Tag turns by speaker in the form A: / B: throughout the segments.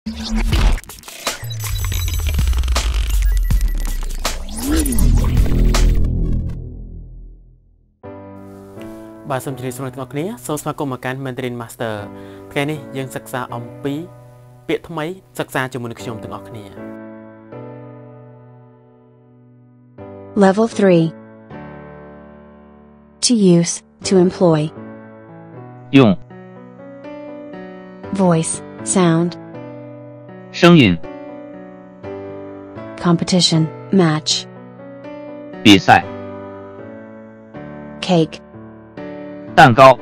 A: បាទសូមជម្រាបសួរអ្នកទាំងអស់គ្នាសូមស្វាគមន៍មកកាន់ Mandarin Master ថ្ងៃនេះយើងសិក្សាអំពីពាក្យថ្មីសិក្សាជាមួយនឹងខ្ញុំទាំងអស់គ្នា
B: Level 3 To use, to employ
C: 用
B: Voice, sound
C: 声音
B: Competition, match
C: 比赛
B: Cake
C: 蛋糕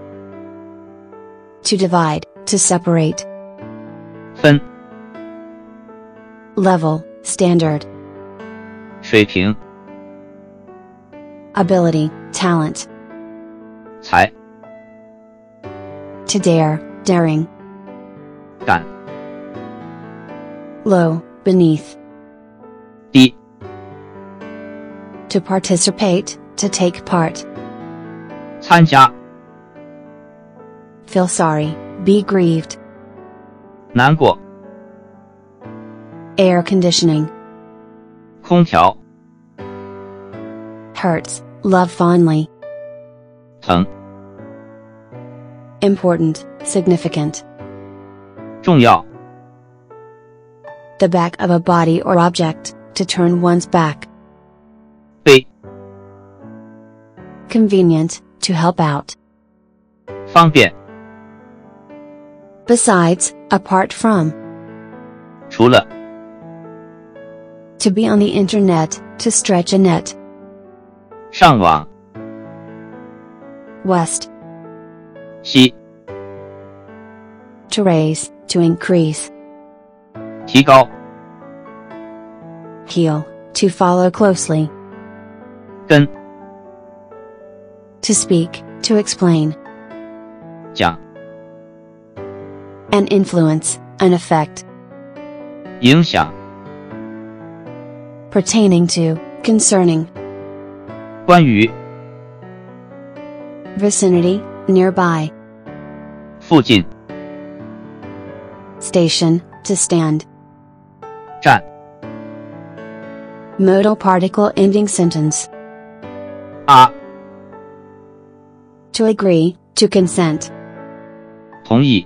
B: To divide, to separate
C: 分
B: Level, standard
C: 水平
B: Ability, talent
C: 才
B: To dare, daring
C: 敢
B: Low, beneath
C: 低
B: To participate, to take part
C: 参加
B: Feel sorry, be grieved
C: 难过
B: Air conditioning
C: 空调
B: Hurts, love fondly
C: 疼
B: Important, significant
C: 重要
B: The back of a body or object, to turn one's back
C: 背
B: Convenient, to help out
C: 方便
B: Besides, apart from
C: 除了
B: To be on the internet, to stretch a net
C: 上网
B: West,
C: 西
B: to raise, to increase
C: 提高
B: Heel, to follow closely
C: 跟
B: To speak, to explain
C: 讲
B: An influence, an effect
C: 影响
B: Pertaining to, concerning
C: 关于
B: Vicinity, nearby
C: 附近
B: Station, to stand
C: 站
B: Modal particle ending sentence
C: 啊
B: To agree, to consent
C: 同意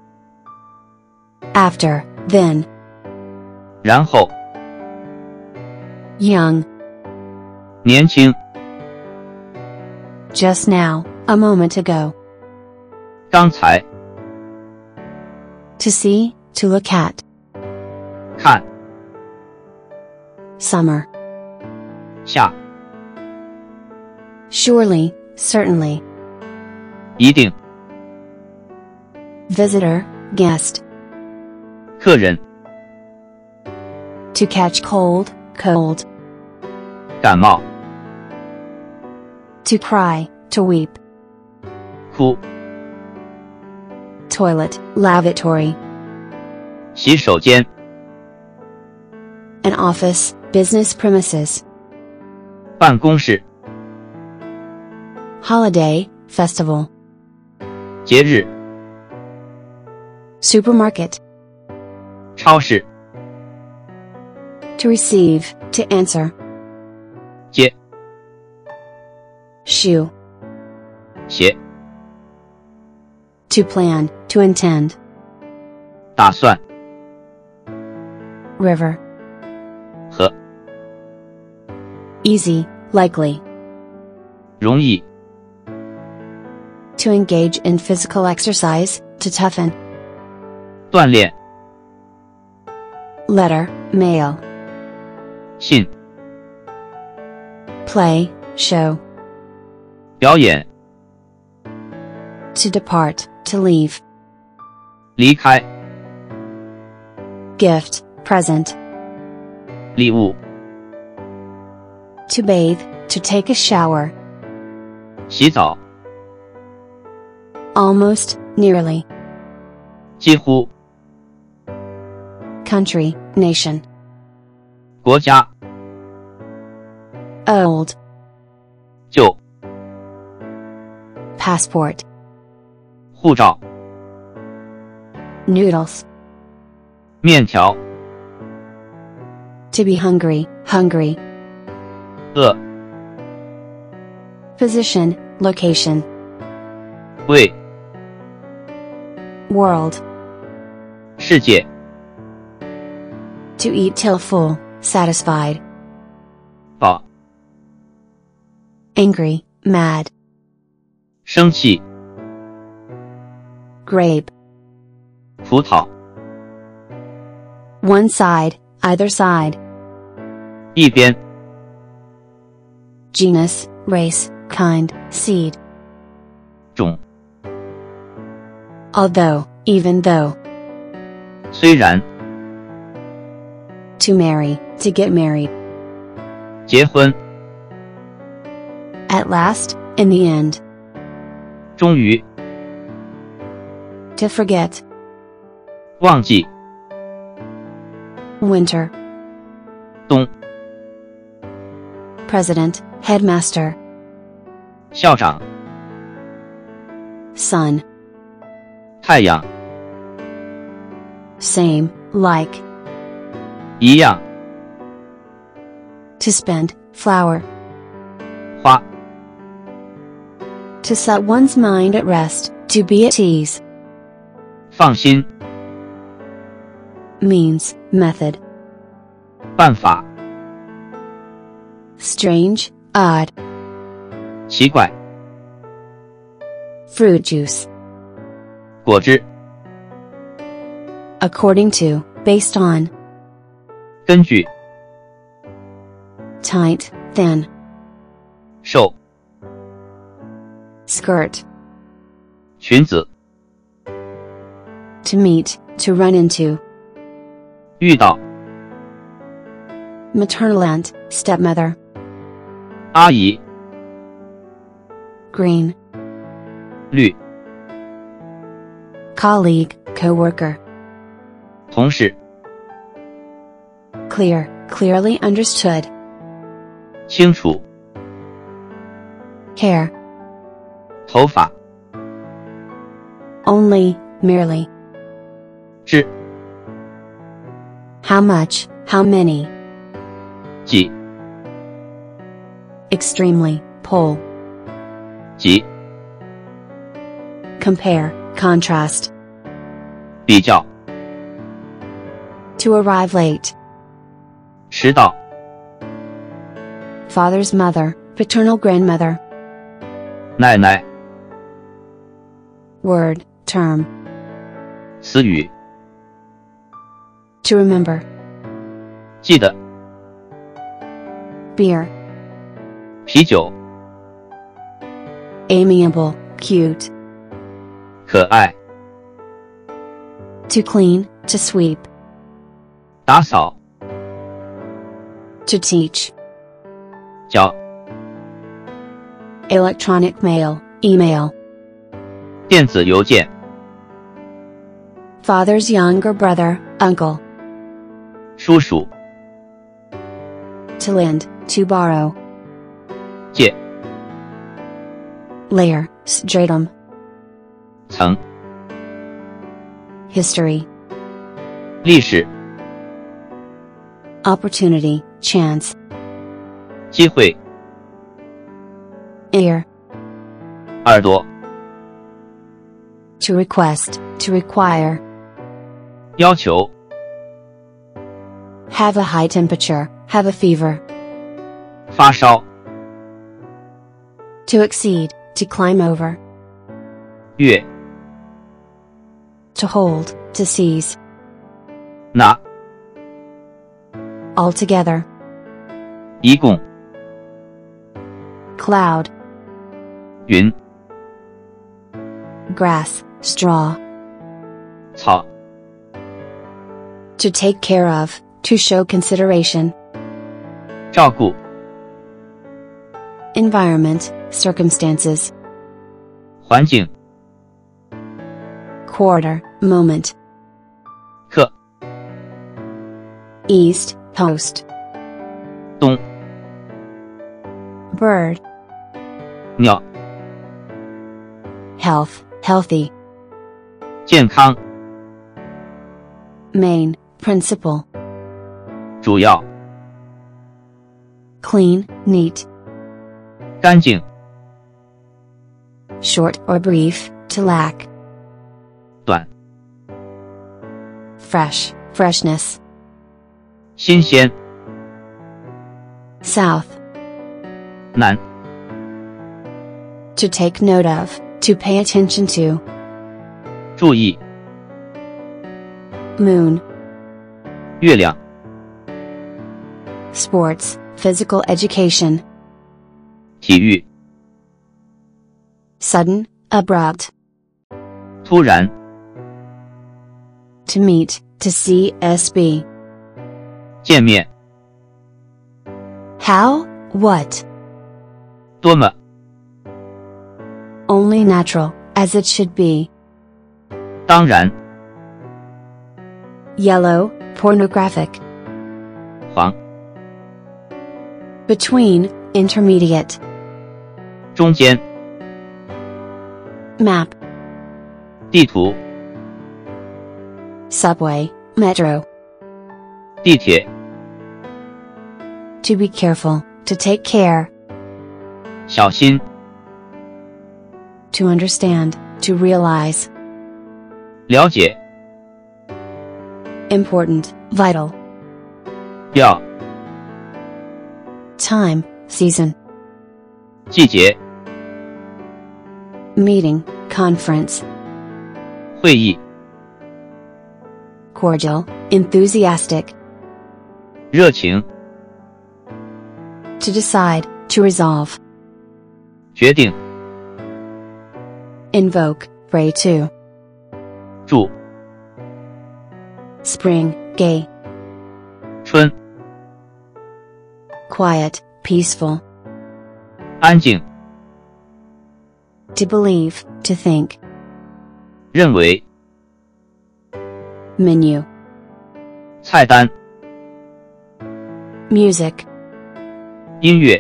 B: After, then
C: 然后
B: Young,
C: 年轻
B: just now, a moment ago
C: 刚才
B: To see, to look at
C: 看
B: Summer,
C: 下
B: surely, certainly
C: 一定
B: Visitor, guest
C: 客人
B: To catch cold, cold
C: 感冒
B: To cry, to weep
C: 哭
B: Toilet, lavatory
C: 洗手间
B: An office, business premises
C: 办公室
B: Holiday, festival
C: 节日
B: Supermarket,
C: 超市
B: to receive, to answer
C: 接
B: Shoe,
C: 鞋
B: to plan, to intend
C: 打算
B: River,
C: 和
B: easy, likely
C: 容易
B: To engage in physical exercise, to toughen
C: 锻炼
B: Letter, mail
C: 信
B: Play, show
C: 表演
B: To depart, to leave
C: 离开
B: Gift, present
C: 礼物
B: To bathe, to take a shower
C: 洗澡
B: Almost, nearly
C: 几乎
B: Country, nation
C: 国家
B: Old,
C: 旧
B: Passport,
C: 护照
B: Noodles,
C: 面条，
B: To be hungry, hungry.
C: 饿，
B: Position, location.
C: 胃，
B: World.
C: 世界，
B: To eat till full, satisfied.
C: 饱，
B: Angry, mad.
C: 生气，
B: Grape.
C: 葡萄，
B: One side, either side.
C: 一边，
B: Genus, race, kind, seed.
C: 种，
B: Although, even though.
C: 虽然，
B: To marry, to get married.
C: 结婚，
B: At last, in the end.
C: 终于，
B: To forget.
C: 忘记，
B: Winter.
C: 冬，
B: President, headmaster.
C: 校长，
B: Sun.
C: 太阳，
B: Same, like.
C: 一样，
B: To spend, flower.
C: 花，
B: To set one's mind at rest, to be at ease.
C: 放心，
B: Means, method.
C: 办法，
B: Strange, odd.
C: 奇怪，
B: Fruit juice.
C: 果汁，
B: According to, based on.
C: 根据，
B: Tight, thin.
C: 瘦，
B: Skirt.
C: 裙子，
B: To meet, to run into.
C: 遇到，
B: Maternal aunt, stepmother.
C: 阿姨，
B: Green.
C: 绿，
B: Colleague, coworker.
C: 同事，
B: Clear, clearly understood.
C: 清楚，
B: Hair.
C: 头发，
B: Only, merely.
C: 痣，
B: How much, how many.
C: 几，
B: Extremely, pull.
C: 几，
B: Compare, contrast.
C: 比较，
B: To arrive late.
C: 迟到，
B: Father's mother, paternal grandmother.
C: 奶奶，
B: Word, term.
C: 词语，
B: To remember.
C: 记得，
B: Beer.
C: 啤酒，
B: Amiable, cute.
C: 可爱，
B: To clean, to sweep.
C: 打扫，
B: To teach.
C: 教，
B: Electronic mail, email.
C: 电子邮件，
B: Father's younger brother, uncle.
C: 叔叔，
B: To lend, to borrow.
C: 借，
B: Layer, stratum.
C: 层，
B: History.
C: 历史，
B: Opportunity, chance.
C: 机会，
B: Ear.
C: 耳朵，
B: To request, to require.
C: 要求，
B: Have a high temperature, have a fever.
C: 发烧，
B: To exceed, to climb over.
C: 越，
B: To hold, to seize.
C: 拿，
B: Altogether.
C: 一共，
B: Cloud.
C: 云，
B: Grass, straw.
C: 草，
B: To take care of, to show consideration.
C: 照顾，
B: Environment, circumstances.
C: 环境，
B: Quarter, moment.
C: 课，
B: East, post.
C: 东，
B: Bird.
C: 鸟，
B: Health, healthy.
C: 健康，
B: Main, principal,
C: 主要，
B: clean, neat,
C: 干净，
B: short or brief, to lack,
C: 短，
B: fresh, freshness,
C: 新鲜，
B: south,
C: 南，
B: to take note of, to pay attention to,
C: 注意，
B: moon,
C: 月亮，
B: sports, physical education,
C: 体育，
B: sudden, abrupt,
C: 突然，
B: to meet, to see, sb,
C: 见面，
B: how, what,
C: 多么，
B: only natural, as it should be,
C: 当然，
B: yellow, pornographic,
C: 黄，
B: between, intermediate,
C: 中间，
B: map,
C: 地图，
B: subway, metro,
C: 地铁，
B: to be careful, to take care,
C: 小心，
B: to understand, to realize,
C: 了解，
B: important, vital,
C: 要，
B: time, season,
C: 季节，
B: meeting, conference,
C: 会议，
B: cordial, enthusiastic,
C: 热情，
B: to decide, to resolve,
C: 决定，
B: invoke, pray to,
C: 祝，
B: spring, gay,
C: 春，
B: quiet, peaceful,
C: 安静，
B: to believe, to think,
C: 认为，
B: menu,
C: 菜单，
B: music,
C: 音乐，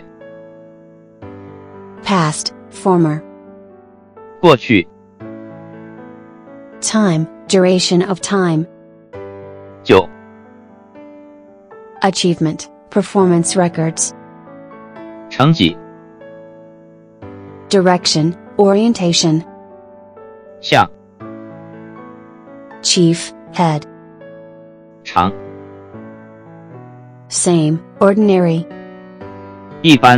B: past, former,
C: 过去，
B: time, duration of time,
C: 久，
B: achievement, performance records,
C: 成绩，
B: direction, orientation,
C: 向，
B: chief, head,
C: 长，
B: same, ordinary,
C: 一般，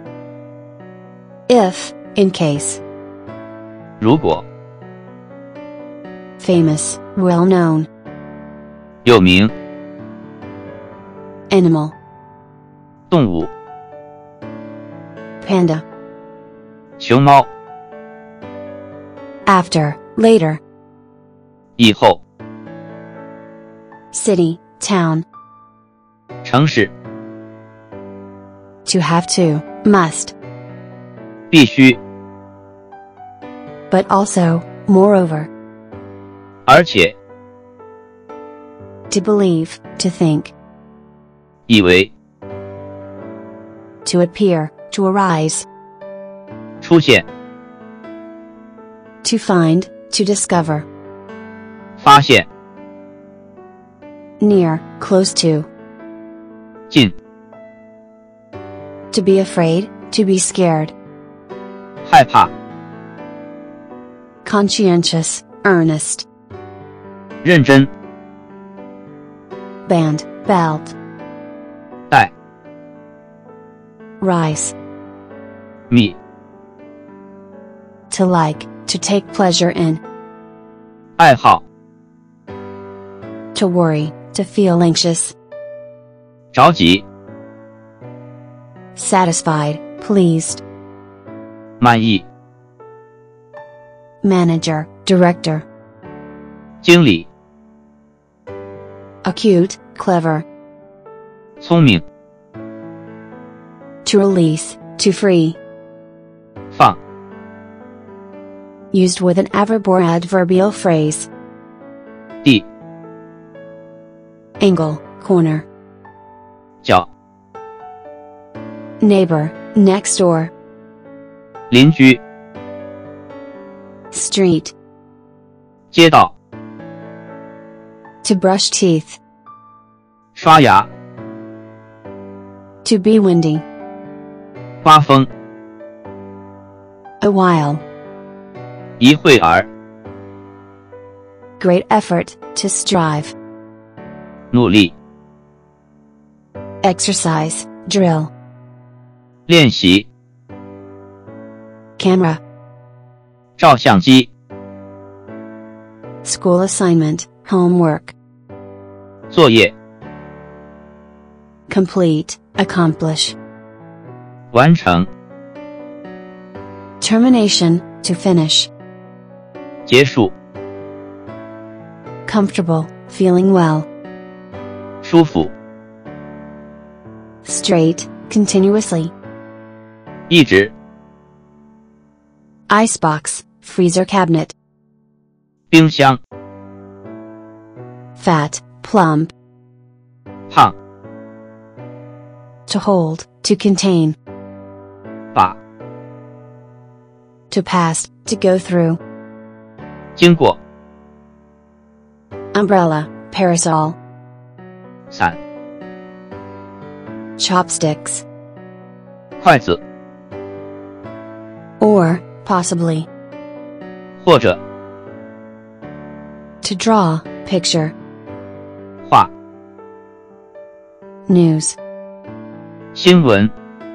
B: if, in case,
C: 如果，
B: famous, well known,
C: 有名，
B: animal,
C: 动物，
B: panda,
C: 熊猫，
B: after, later,
C: 以后，
B: city, town,
C: 城市，
B: to have to, must,
C: 必须，
B: but also, moreover,
C: 而且，
B: to believe, to think,
C: 以为，
B: to appear, to arise,
C: 出现，
B: to find, to discover,
C: 发现，
B: near, close to,
C: 近，
B: to be afraid, to be scared,
C: 害怕，
B: conscientious, earnest,
C: 认真，
B: band, belt,
C: 带，
B: rise,
C: 密，
B: to like, to take pleasure in,
C: 爱好，
B: to worry, to feel anxious,
C: 着急，
B: satisfied, pleased,
C: 满意，
B: manager, director,
C: 经理，
B: acute, clever,
C: 聪明，
B: to release, to free,
C: 放，
B: used with an adverb or adverbial phrase,
C: 地，
B: angle, corner,
C: 角，
B: neighbor, next door,
C: 邻居，
B: street,
C: 街道，
B: to brush teeth,
C: 刷牙，
B: To be windy.
C: 刮风，
B: A while.
C: 一会儿，
B: Great effort, to strive.
C: 努力，
B: Exercise, drill.
C: 练习，
B: Camera.
C: 照相机，
B: School assignment, homework.
C: 作业，
B: Complete, accomplish.
C: 完成，
B: Termination, to finish.
C: 结束，
B: Comfortable, feeling well.
C: 舒服，
B: Straight, continuously.
C: 一直，
B: Icebox, freezer cabinet.
C: 冰箱，
B: Fat, plump.
C: 胖，
B: To hold, to contain.
C: 把，
B: To pass, to go through.
C: 经过，
B: Umbrella, parasol.
C: 伞，
B: Chopsticks.
C: 筷子，
B: Or, possibly.
C: 或者
B: To draw, picture.
C: 画，
B: News.
C: 新闻，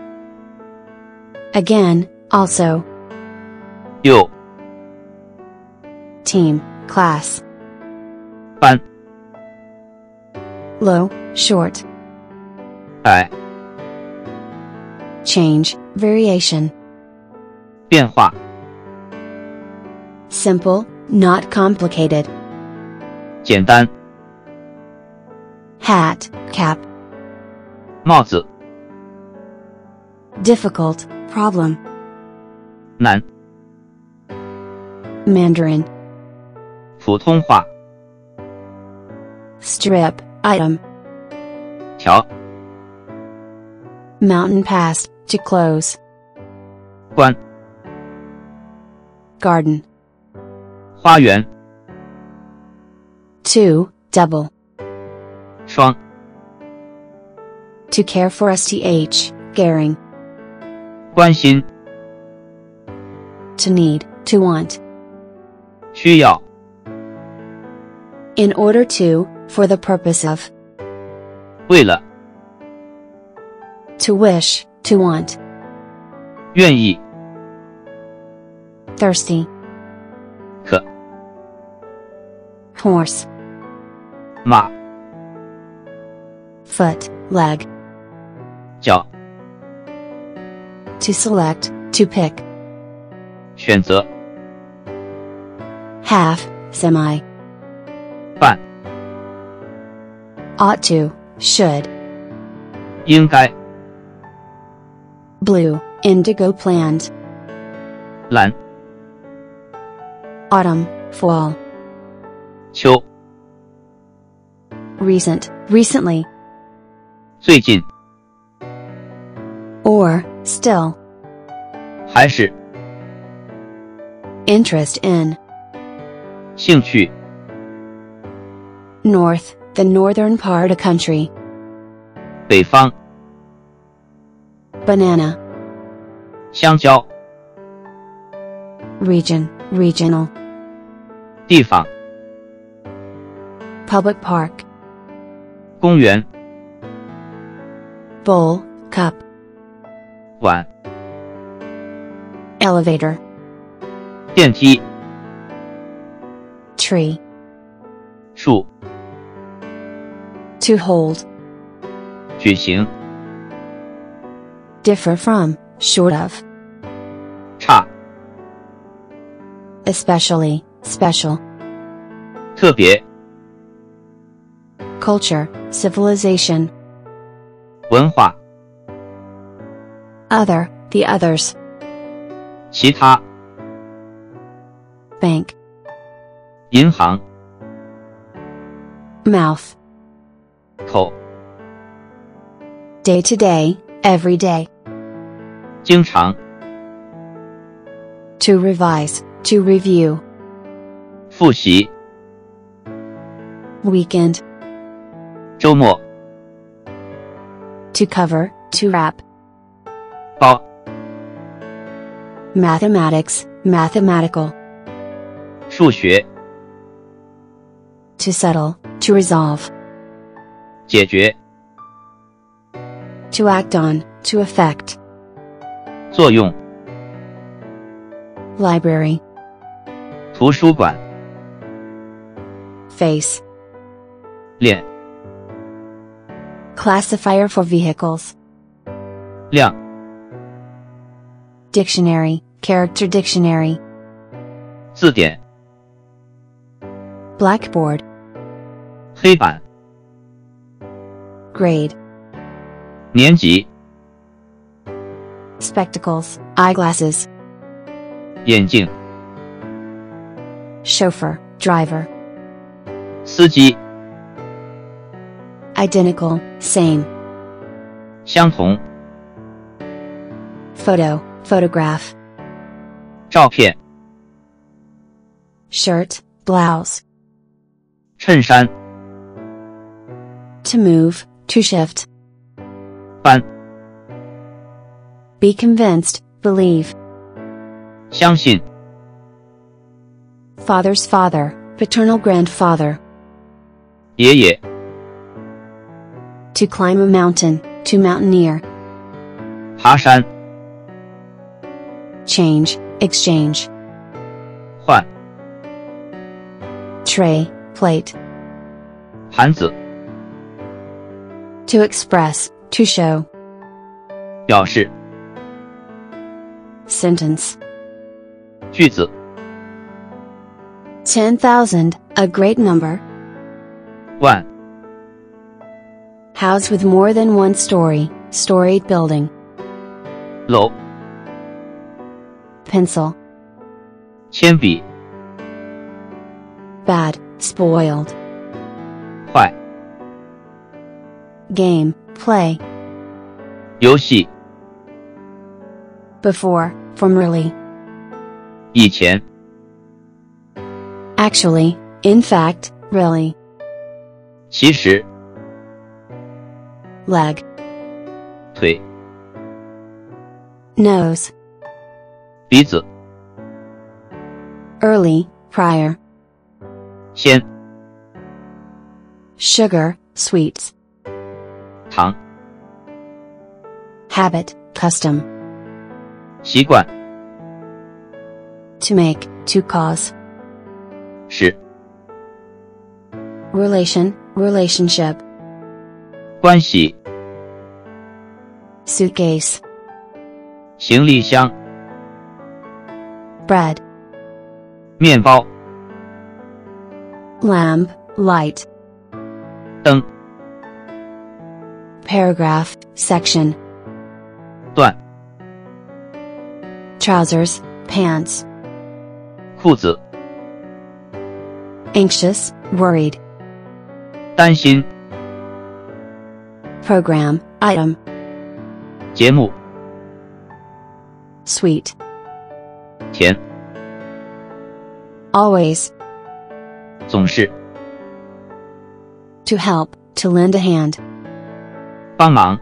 B: Again, also.
C: 又，
B: Team, class.
C: 班，
B: Low, short.
C: 矮，
B: Change, variation.
C: 变化，
B: Simple, not complicated.
C: 简单，
B: Hat, cap.
C: 帽子，
B: Difficult, problem.
C: 难，
B: Mandarin.
C: 普通话，
B: Strip, item.
C: 条，
B: Mountain pass, to close.
C: 关，
B: Garden.
C: 花园，
B: To, double.
C: 双，
B: To care for sth, caring.
C: 关心，
B: To need, to want.
C: 需要，
B: In order to, for the purpose of.
C: 为了，
B: To wish, to want.
C: 愿意，
B: Thirsty.
C: 可，
B: Horse.
C: 马，
B: Foot, leg.
C: 脚，
B: To select, to pick.
C: 选择，
B: Half, semi.
C: 半，
B: Ought to, should.
C: 应该，
B: Blue, indigo planned.
C: 蓝，
B: Autumn, fall.
C: 秋，
B: Recent, recently.
C: 最近，
B: Or, still.
C: 还是，
B: Interest in.
C: 兴趣，
B: North, the northern part of country.
C: 北方，
B: Banana.
C: 香蕉，
B: Region, regional.
C: 地方，
B: Public park.
C: 公园，
B: Bowl, cup.
C: 碗，
B: Elevator.
C: 电梯，
B: Tree.
C: 树，
B: To hold.
C: 举行，
B: Differ from, short of.
C: 差，
B: Especially, special.
C: 特别，
B: Culture, civilization.
C: 文化，
B: Other, the others.
C: 其他，
B: Bank.
C: 银行，
B: Mouth.
C: 口，
B: Day to day, every day.
C: 经常，
B: To revise, to review.
C: 复习，
B: Weekend.
C: 周末，
B: To cover, to wrap.
C: 包
B: Mathematics, mathematical.
C: 数学
B: To settle, to resolve.
C: 解决
B: To act on, to effect.
C: 作用
B: Library.
C: 图书馆
B: Face.
C: 脸
B: Classifier for vehicles.
C: 亮
B: Dictionary, character dictionary.
C: 字典
B: Blackboard.
C: 黑板
B: Grade.
C: 年级
B: Spectacles, eyeglasses.
C: 眼镜
B: Chauffeur, driver.
C: 司机
B: Identical, same.
C: 相同
B: Photo, photograph.
C: 照片
B: Shirt, blouse.
C: 衬衫
B: To move, to shift.
C: 搬
B: Be convinced, believe.
C: 相信
B: Father's father, paternal grandfather.
C: 爷爷
B: To climb a mountain, to mountaineer.
C: 爬山
B: Change, exchange.
C: 换
B: Tray, plate.
C: 盘子
B: To express, to show.
C: 表示
B: Sentence.
C: 句子
B: 10,000, a great number.
C: 万
B: House with more than one story, storied building.
C: 楼
B: Pencil.
C: 铅笔
B: Bad, spoiled.
C: 坏
B: Game, play.
C: 游戏
B: Before, formerly.
C: 以前
B: Actually, in fact, really.
C: 其实
B: Leg.
C: 腿
B: Nose.
C: 鼻子
B: Early, prior.
C: 先
B: Sugar, sweets.
C: 糖
B: Habit, custom.
C: 习惯
B: To make, to cause.
C: 使
B: Relation, relationship.
C: 关系
B: Suitcase.
C: 行李箱
B: Bread.
C: 面包
B: Lamp, light.
C: 灯
B: Paragraph, section.
C: 段
B: Trousers, pants.
C: 裤子
B: Anxious, worried.
C: 担心
B: Program, item.
C: 节目
B: Sweet.
C: 甜
B: Always.
C: 总是
B: To help, to lend a hand.
C: 帮忙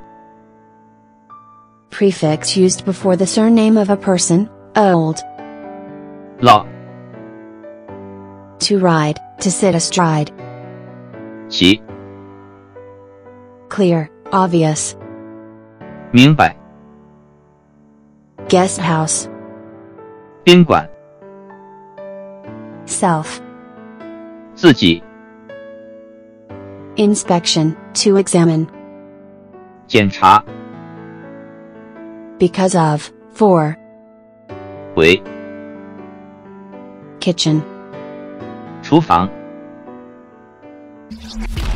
B: Prefix used before the surname of a person, old.
C: 老
B: To ride, to sit astride.
C: 骑
B: Clear, obvious.
C: 明白
B: Guest house.
C: 宾馆
B: Self.
C: 自己
B: Inspection, to examine.
C: 检查
B: Because of, for.
C: 为
B: Kitchen.
C: 厨房